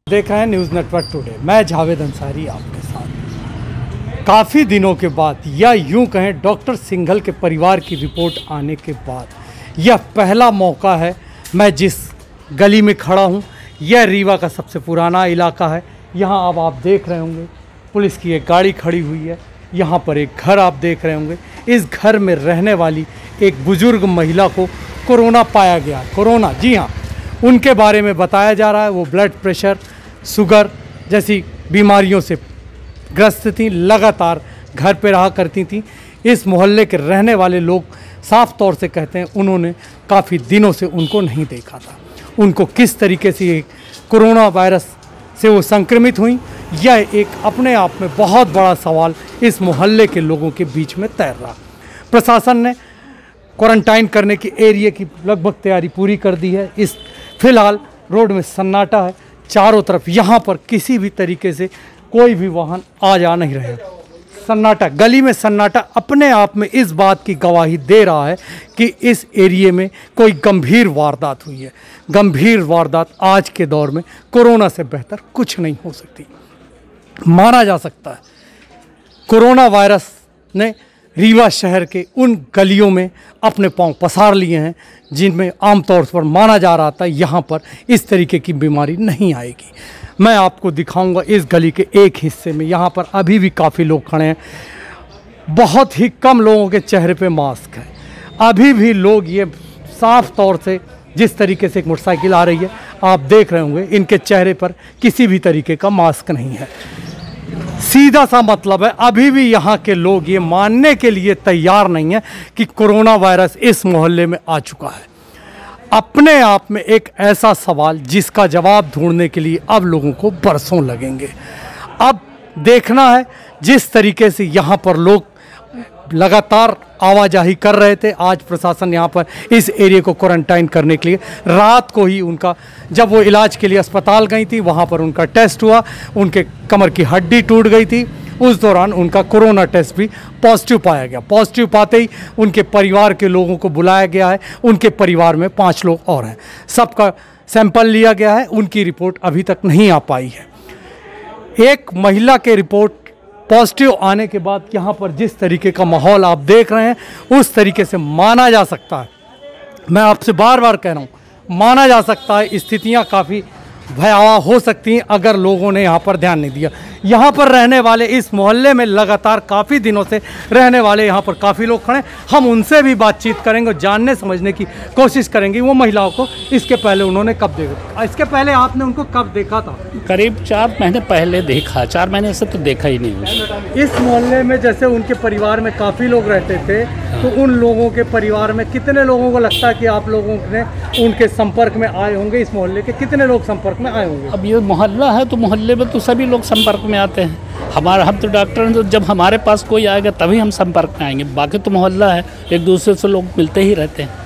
देख रहे हैं न्यूज़ नेटवर्क टुडे। मैं जावेद अंसारी आपके साथ। काफ़ी दिनों के बाद या यूं कहें डॉक्टर सिंघल के परिवार की रिपोर्ट आने के बाद यह पहला मौका है। मैं जिस गली में खड़ा हूं यह रीवा का सबसे पुराना इलाका है। यहां अब आप देख रहे होंगे पुलिस की एक गाड़ी खड़ी हुई है। यहां पर एक घर आप देख रहे होंगे। इस घर में रहने वाली एक बुज़ुर्ग महिला को कोरोना पाया गया। कोरोना, जी हाँ, उनके बारे में बताया जा रहा है। वो ब्लड प्रेशर, शुगर जैसी बीमारियों से ग्रस्त थी, लगातार घर पे रहा करती थी। इस मोहल्ले के रहने वाले लोग साफ तौर से कहते हैं उन्होंने काफ़ी दिनों से उनको नहीं देखा था। उनको किस तरीके से ये कोरोना वायरस से वो संक्रमित हुई, यह एक अपने आप में बहुत बड़ा सवाल इस मोहल्ले के लोगों के बीच में तैर रहा। प्रशासन ने क्वारंटाइन करने की एरिया की लगभग तैयारी पूरी कर दी है। इस फिलहाल रोड में सन्नाटा है चारों तरफ। यहाँ पर किसी भी तरीके से कोई भी वाहन आ जा नहीं रहे। सन्नाटा, गली में सन्नाटा अपने आप में इस बात की गवाही दे रहा है कि इस एरिए में कोई गंभीर वारदात हुई है। गंभीर वारदात आज के दौर में कोरोना से बेहतर कुछ नहीं हो सकती। माना जा सकता है कोरोना वायरस ने रीवा शहर के उन गलियों में अपने पांव पसार लिए हैं जिनमें आमतौर पर माना जा रहा था यहाँ पर इस तरीके की बीमारी नहीं आएगी। मैं आपको दिखाऊंगा इस गली के एक हिस्से में। यहाँ पर अभी भी काफ़ी लोग खड़े हैं। बहुत ही कम लोगों के चेहरे पे मास्क है। अभी भी लोग ये साफ तौर से, जिस तरीके से एक मोटरसाइकिल आ रही है आप देख रहे होंगे, इनके चेहरे पर किसी भी तरीके का मास्क नहीं है। सीधा सा मतलब है अभी भी यहाँ के लोग ये मानने के लिए तैयार नहीं है कि कोरोना वायरस इस मोहल्ले में आ चुका है। अपने आप में एक ऐसा सवाल जिसका जवाब ढूंढने के लिए अब लोगों को बरसों लगेंगे। अब देखना है जिस तरीके से यहाँ पर लोग लगातार आवाजाही कर रहे थे। आज प्रशासन यहाँ पर इस एरिया को क्वारंटाइन करने के लिए, रात को ही उनका, जब वो इलाज के लिए अस्पताल गई थी वहाँ पर उनका टेस्ट हुआ, उनके कमर की हड्डी टूट गई थी। उस दौरान उनका कोरोना टेस्ट भी पॉजिटिव पाया गया। पॉजिटिव पाते ही उनके परिवार के लोगों को बुलाया गया है। उनके परिवार में 5 लोग और हैं। सबका सैंपल लिया गया है। उनकी रिपोर्ट अभी तक नहीं आ पाई है। एक महिला के रिपोर्ट पॉजिटिव आने के बाद यहाँ पर जिस तरीके का माहौल आप देख रहे हैं उस तरीके से माना जा सकता है, मैं आपसे बार बार कह रहा हूँ, माना जा सकता है स्थितियाँ काफ़ी भयावह हो सकती हैं अगर लोगों ने यहाँ पर ध्यान नहीं दिया। यहाँ पर रहने वाले, इस मोहल्ले में लगातार काफ़ी दिनों से रहने वाले यहाँ पर काफ़ी लोग खड़े। हम उनसे भी बातचीत करेंगे और जानने समझने की कोशिश करेंगे वो महिलाओं को इसके पहले उन्होंने कब देखा। इसके पहले आपने उनको कब देखा था? करीब 4 महीने पहले देखा। 4 महीने से तो देखा ही नहीं। इस मोहल्ले में जैसे उनके परिवार में काफ़ी लोग रहते थे, तो उन लोगों के परिवार में कितने लोगों को लगता है कि आप लोगों ने उनके संपर्क में आए होंगे? इस मोहल्ले के कितने लोग संपर्क में आए होंगे? अब ये मोहल्ला है तो मोहल्ले में तो सभी लोग संपर्क में आते हैं। हम तो डॉक्टर हैं, तो जब हमारे पास कोई आएगा तभी हम संपर्क में आएंगे। बाकी तो मोहल्ला है, एक दूसरे से लोग मिलते ही रहते हैं।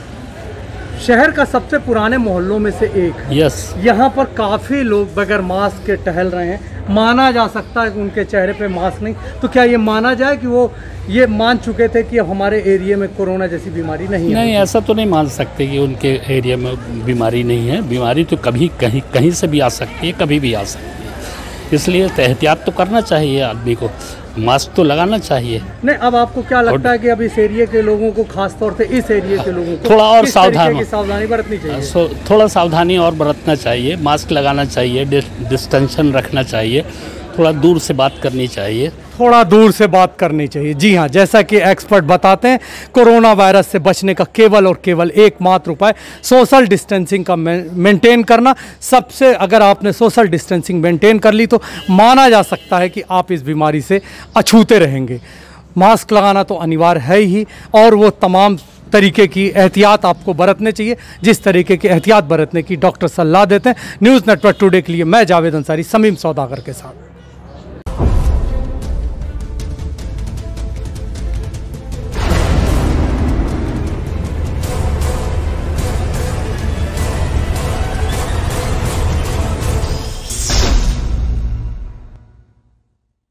शहर का सबसे पुराने मोहल्लों में से एक है। यस। यहाँ पर काफ़ी लोग बगैर मास्क के टहल रहे हैं। माना जा सकता है कि उनके चेहरे पे मास्क नहीं, तो क्या ये माना जाए कि वो ये मान चुके थे कि हमारे एरिया में कोरोना जैसी बीमारी नहीं है? नहीं, ऐसा तो नहीं मान सकते कि उनके एरिया में बीमारी नहीं है। बीमारी तो कभी कहीं से भी आ सकती है, कभी भी आ सकती है। इसलिए एहतियात तो करना चाहिए आदमी को, मास्क तो लगाना चाहिए। नहीं, अब आपको क्या लगता है कि अब इस एरिया के लोगों को, खास तौर से इस एरिया के लोगों को थोड़ा और सावधानी बरतनी चाहिए? थोड़ा सावधानी और बरतना चाहिए। मास्क लगाना चाहिए, डिस्टेंशन रखना चाहिए, थोड़ा दूर से बात करनी चाहिए। थोड़ा दूर से बात करनी चाहिए। जी हाँ, जैसा कि एक्सपर्ट बताते हैं कोरोना वायरस से बचने का केवल और केवल एकमात्र उपाय सोशल डिस्टेंसिंग का मेंटेन करना। सबसे, अगर आपने सोशल डिस्टेंसिंग मेंटेन कर ली तो माना जा सकता है कि आप इस बीमारी से अछूते रहेंगे। मास्क लगाना तो अनिवार्य है ही, और वो तमाम तरीके की एहतियात आपको बरतने चाहिए जिस तरीके की एहतियात बरतने की डॉक्टर सलाह देते हैं। न्यूज़ नेटवर्क टुडे के लिए मैं जावेद अंसारी, समीम सौदागर के साथ।